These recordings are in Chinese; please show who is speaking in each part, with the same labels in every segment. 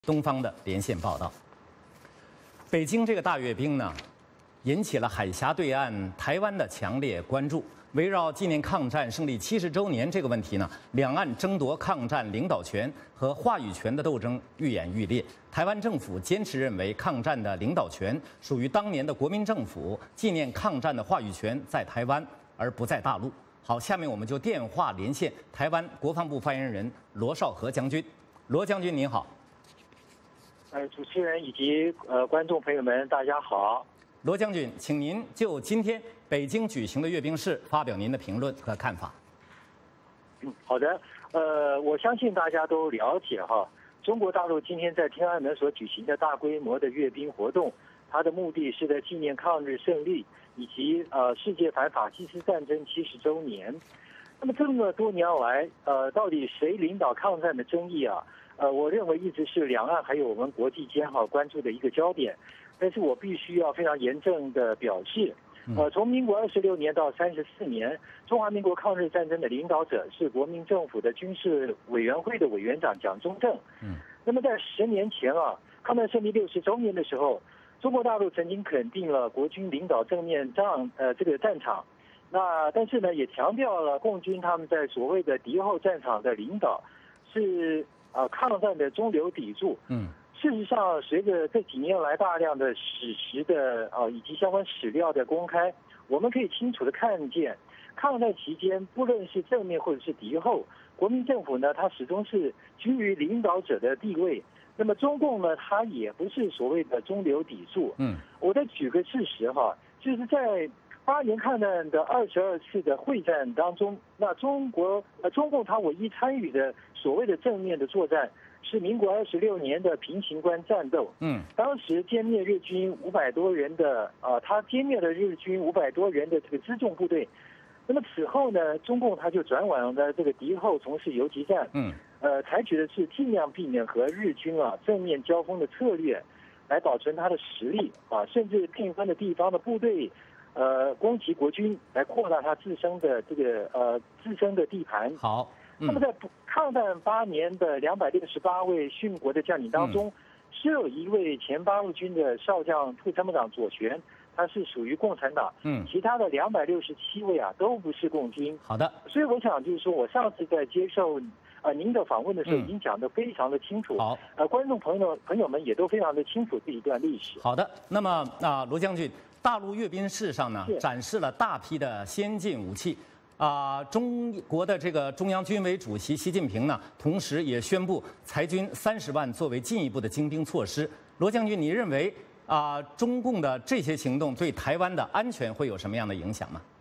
Speaker 1: 东方的连线报道。北京这个大阅兵呢，引起了海峡对岸台湾的强烈关注。围绕纪念抗战胜利70周年这个问题呢，两岸争夺抗战领导权和话语权的斗争愈演愈烈。台湾政府坚持认为，抗战的领导权属于当年的国民政府，纪念抗战的话语权在台湾而不在大陆。好，下面我们就电话连线台湾国防部发言人罗绍和将军。罗将军您好。
Speaker 2: 主持人以及观众朋友们，大家好。
Speaker 1: 罗将军，请您就今天北京举行的阅兵式发表您的评论和看法。
Speaker 2: 好的。我相信大家都了解哈，中国大陆今天在天安门所举行的大规模的阅兵活动，它的目的是在纪念抗日胜利以及世界反法西斯战争70周年。那么这么多年来，到底谁领导抗战的争议啊？我认为一直是两岸还有我们国际间关注的一个焦点。但是我必须要非常严正的表示，从民国26年到34年，中华民国抗日战争的领导者是国民政府的军事委员会的委员长蒋中正。那么在10年前啊，抗战胜利60周年的时候，中国大陆曾经肯定了国军领导正面这个战场，但是呢也强调了共军他们在所谓的敌后战场的领导是抗战的中流砥柱。事实上，随着这几年来大量的史实的以及相关史料的公开，我们可以清楚的看见，抗战期间不论是正面或者是敌后，国民政府呢，它始终是居于领导者的地位。那么中共呢，它也不是所谓的中流砥柱。我再举个事实就是在8年抗战的22次的会战当中，那中共它唯一参与的所谓的正面的作战，是民国26年的平型关战斗。当时歼灭日军500多人的他歼灭了日军500多人的这个辎重部队。那么此后呢，中共他就转往了这个敌后从事游击战。采取的是尽量避免和日军正面交锋的策略，来保存他的实力甚至并分的地方的部队攻击国军，来扩大他自身的地盘。
Speaker 1: 好。
Speaker 2: 那么在抗战8年的268位殉国的将领当中，是有一位前八路军的少将副参谋长左权，他是属于共产党。其他的267位都不是共军。
Speaker 1: 好的。
Speaker 2: 所以我想就是说，我上次在接受您的访问的时候，已经讲得非常的清楚。
Speaker 1: 好。
Speaker 2: 观众朋友们也都非常的清楚这一段历史。
Speaker 1: 好的。那么罗将军，大陆阅兵式上呢，展示了大批的先进武器。中国的这个中央军委主席习近平呢，同时也宣布裁军30万作为进一步的精兵措施。罗将军，你认为中共的这些行动对台湾的安全会有什么样的影响吗？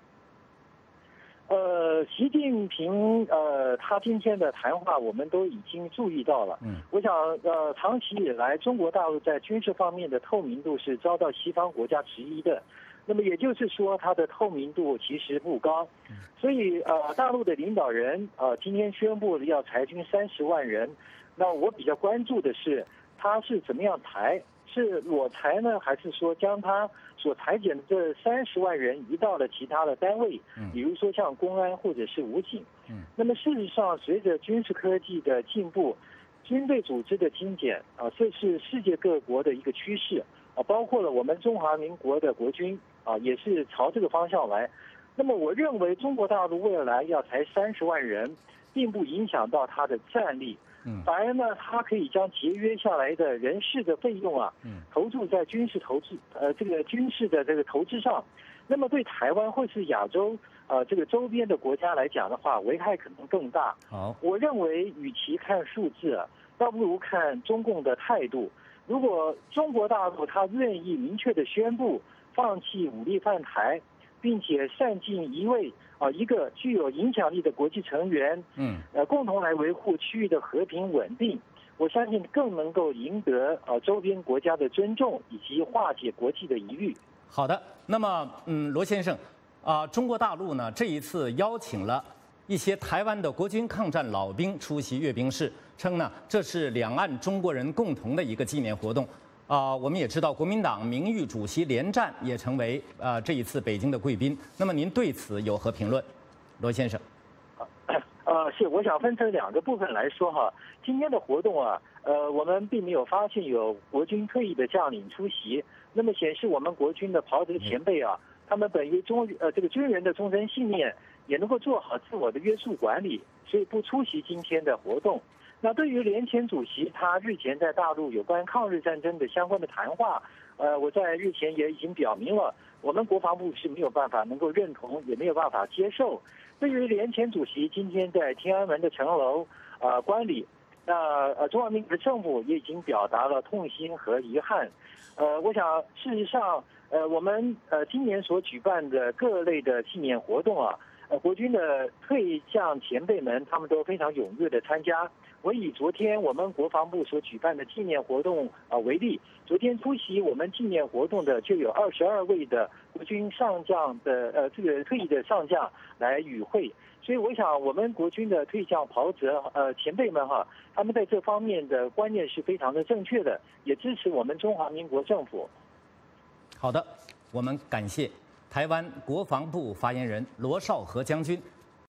Speaker 2: 习近平他今天的谈话我们都已经注意到了。我想长期以来中国大陆在军事方面的透明度是遭到西方国家质疑的。那么也就是说，它的透明度其实不高，所以大陆的领导人今天宣布要裁军30万人。那我比较关注的是，他是怎么样裁？是裸裁呢，还是说将他所裁减的这30万人移到了其他的单位，比如说像公安或者是武警？那么事实上，随着军事科技的进步，军队组织的精简这是世界各国的一个趋势包括了我们中华民国的国军也是朝这个方向来。那么我认为中国大陆未来要裁30万人，并不影响到它的战力，反而呢，它可以将节约下来的人事的费用投注在军事投资军事的这个投资上。那么对台湾或是亚洲这个周边的国家来讲的话，危害可能更大。我认为与其看数字倒不如看中共的态度。如果中国大陆他愿意明确的宣布放弃武力犯台，并且善尽一个具有影响力的国际成员，共同来维护区域的和平稳定，我相信更能够赢得周边国家的尊重，以及化解国际的疑虑。
Speaker 1: 好的。那么罗先生中国大陆呢这一次邀请了一些台湾的国军抗战老兵出席阅兵式，称呢这是两岸中国人共同的一个纪念活动。我们也知道国民党名誉主席连战也成为这一次北京的贵宾。那么您对此有何评论，罗先生？
Speaker 2: 是，我想分成2个部分来说哈。今天的活动啊，我们并没有发现有国军退役的将领出席，那么显示我们国军的袍泽前辈啊，他们本于这个军人的忠诚信念，也能够做好自我的约束管理，所以不出席今天的活动。那对于连前主席他日前在大陆有关抗日战争的相关的谈话，我在日前也已经表明了，我们国防部是没有办法能够认同，也没有办法接受。对于连前主席今天在天安门的城楼观礼，那中华民国政府也已经表达了痛心和遗憾。我想事实上，我们今年所举办的各类的纪念活动啊，国军的退将前辈们他们都非常踊跃的参加。我以昨天我们国防部所举办的纪念活动为例，昨天出席我们纪念活动的就有22位的国军上将的这个退役的上将来与会，所以我想我们国军的退将袍泽前辈们哈，他们在这方面的观念是非常的正确的，也支持我们中华民国政府。
Speaker 1: 好的，我们感谢台湾国防部发言人罗绍和将军。